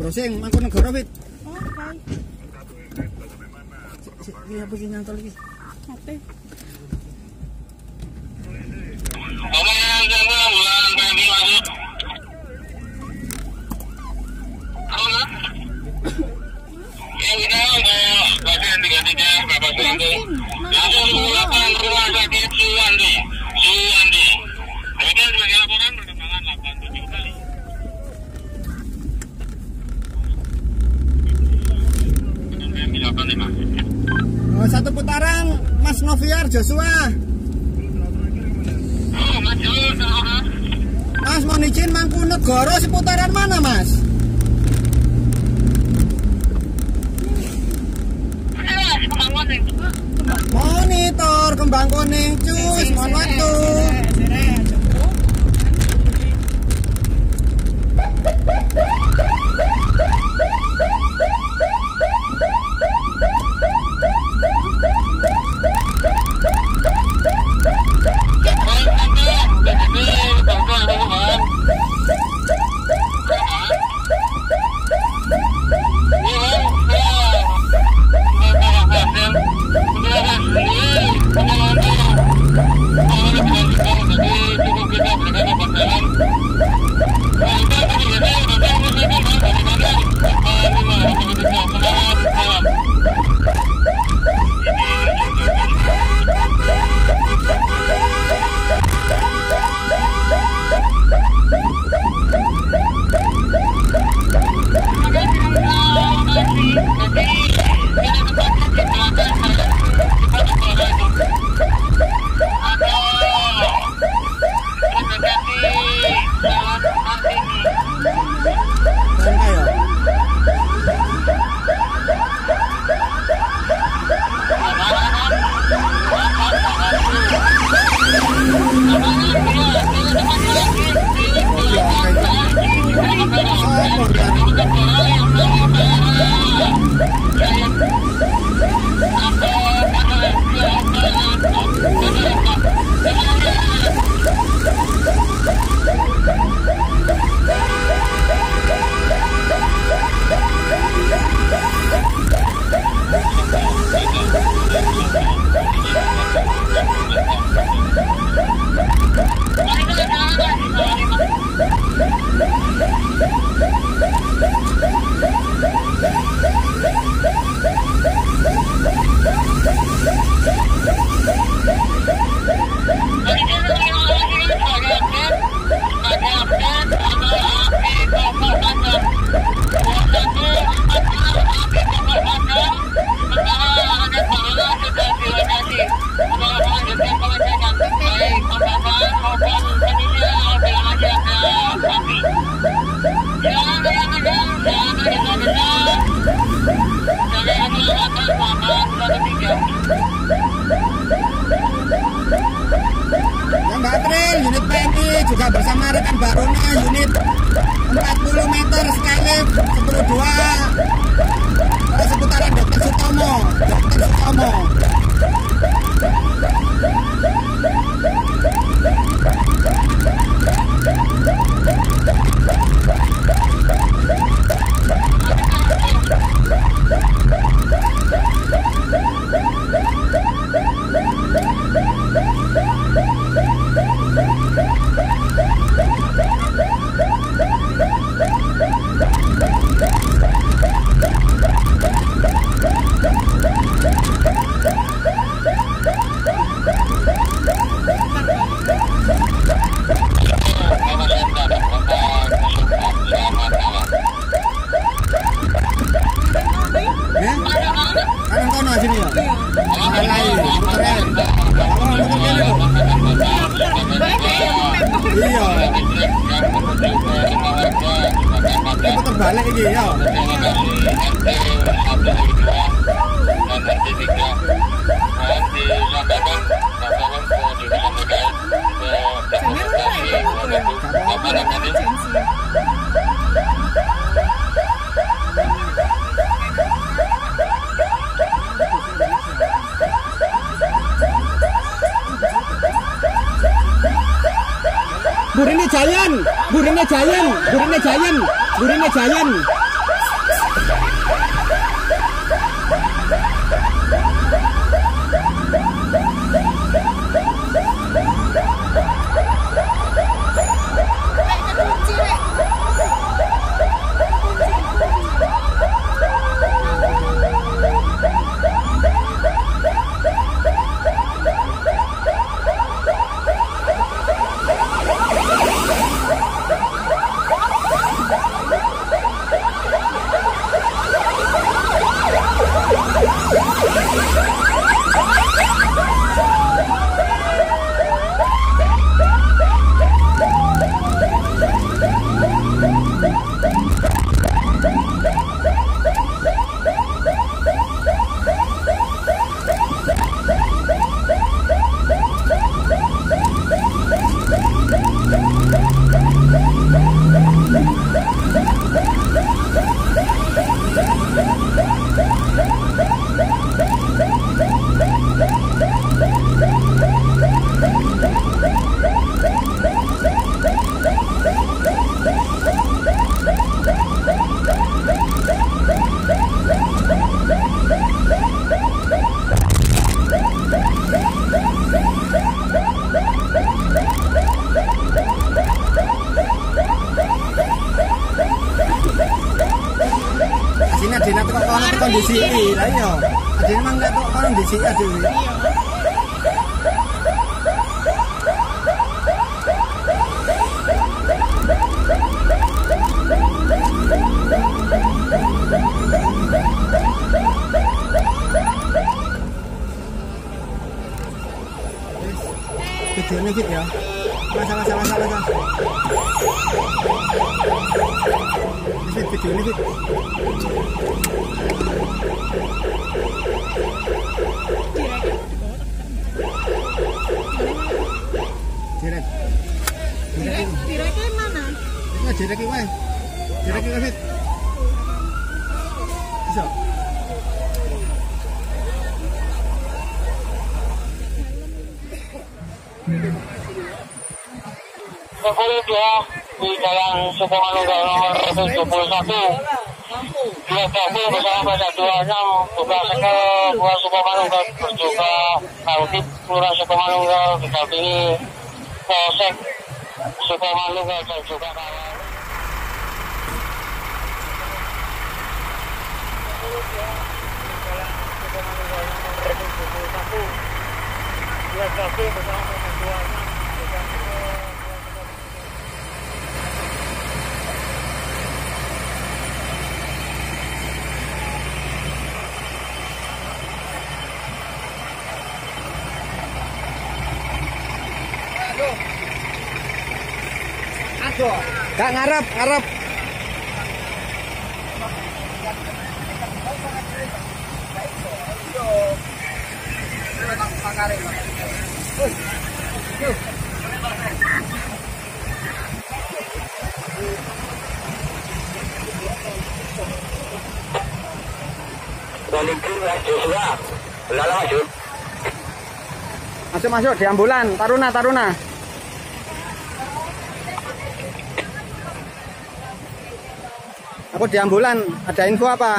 Brosing Mangkunegara Fit. Oke. Ini apa sih nyantol iki? Oke. Satu putaran Mas Noviar Joshua. Mas mau izin Mangkunegara seputaran mana Mas? Monitor Kembang Kuning cus, mohon waktu. Mbak April, unit PMI juga bersama rekan Baruna, unit 40 meter Skylib 102 seputaran Dr. Sutomo. Iya. Terbalik iki ya. Burine Giant. Asine dene kok kono kondisi iki. Lah iya. Dene mang kok kono kondisi aduh. Videonya fit ya. Masalah. Fit videonya fit. Direknya mana? Nah, direk iki wae. Direk iki fit. Bisa. Sepuluh dua di Jalan Sukomanunggal nomor 71. Dua gabung bersama pada 26 juga ke dua Sukomanunggal juga Kautip Kelurahan Sukomanunggal didampingi Polsek Sukomanunggal dan juga kawan. Dua gabung bersama pada 26 juga Kak ngarep. Masuk di ambulan, Taruna. Aku di ambulan, ada info apa?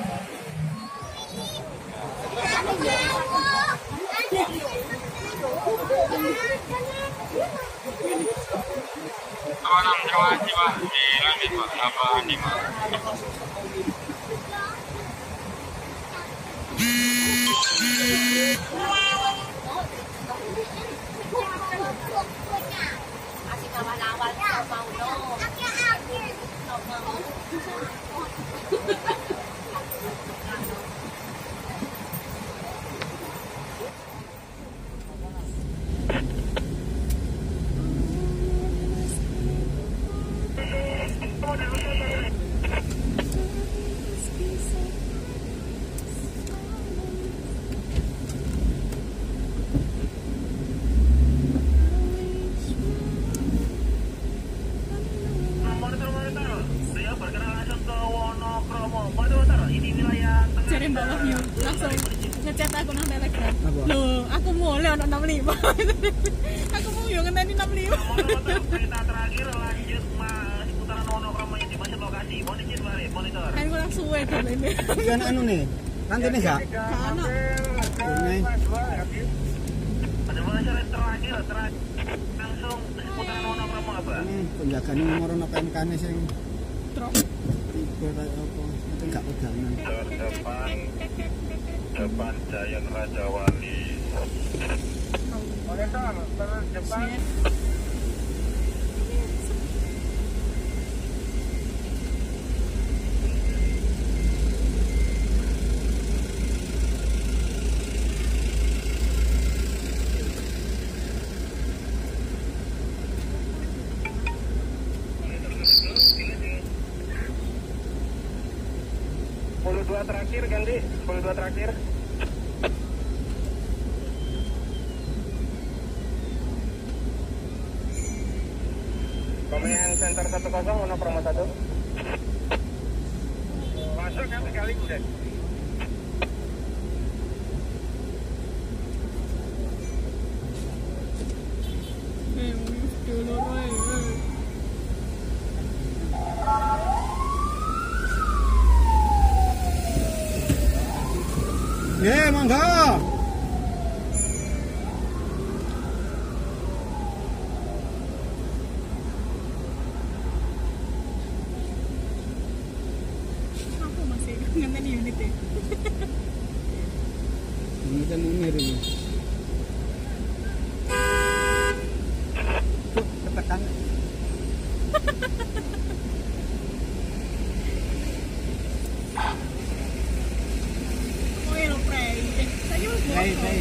Jadi Mbak Wahyu langsung ngechat aku nang Telegram. Loh, aku mulai ono 65. Aku mau yo ngenteni 65. Berita terakhir lanjut seputaran Wonokromo ini masih lokasi. Monitor. Kan kurang suwe dong ini. Kan anu nih, nanti nih gak? Kan Ini. Ada bocoran terakhir langsung seputaran Wonokromo apa? Ini penjagaan nomor PMK-ne sing truk. tipe kayak apa? Itu enggak pegangan. Depan Jayan Raja Wali. Monitor, depan. Dua terakhir ganti, 10-2 terakhir. Command Center 10 Wonokromo 1. Masuk kan sekali udah. Monggo. Aku masih ngenteni unit ya. Ini kan Munir ini. Tuh, ketekan. Oil pray. Saya mau Pray. pray.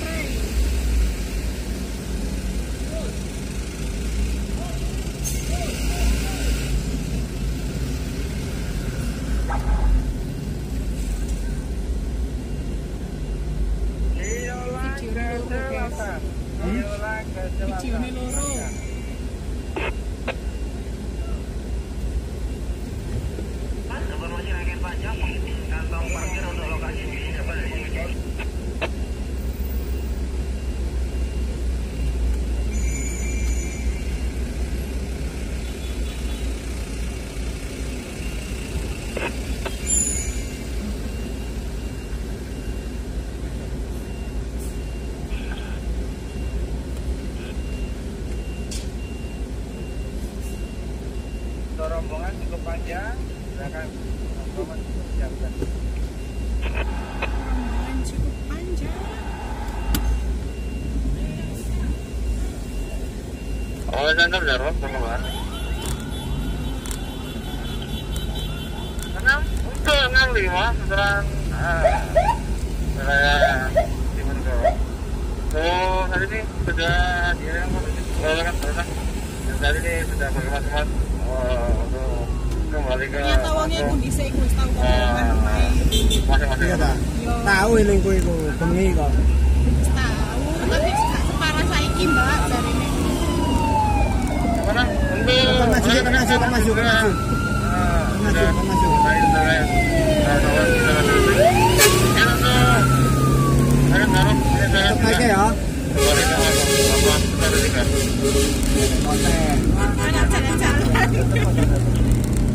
Videone loro. Mas, informasi rangkaian pajak, kantong parkir untuk lokasi di sini apa? Rombongan cukup panjang, silakan rombongan siapkan. Rombongan cukup panjang. Oh, santar jarum keluar. Untuk 65 sekarang saya Timur Jawa. Oh, hari ini sudah dia yang pernah. Dan tadi ini sudah berkemas-kemas untuk kembali ke Ternyata wongnya kondisi iku wis tau kan main. masing-masing. Iya ta. Tahu ilingku iku, bengi kok. Tahu, tapi gak separah saiki, Mbak, jarine. Mana? Untuk Kan maju. Tetep naik ya. Konten. Anak jalan-jalan.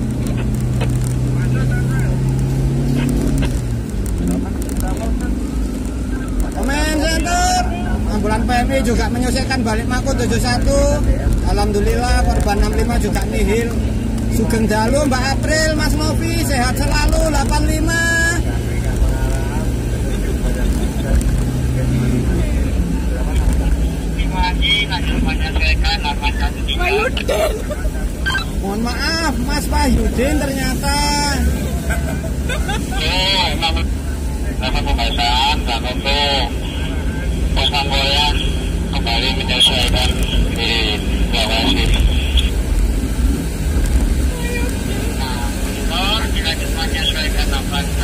Komen center. Ambulan PMI juga menyelesaikan balik Mako 71. Alhamdulillah korban 65 juga nihil. Sugeng dalu Mbak April, Mas Novi sehat selalu 85. Wahyudin. Mohon maaf Mas Wahyudin ternyata. Dapat pembahasan dan untuk Panggoyan kembali menyelesaikan di lokasi. Nah, dilanjut menyesuaikan nafas.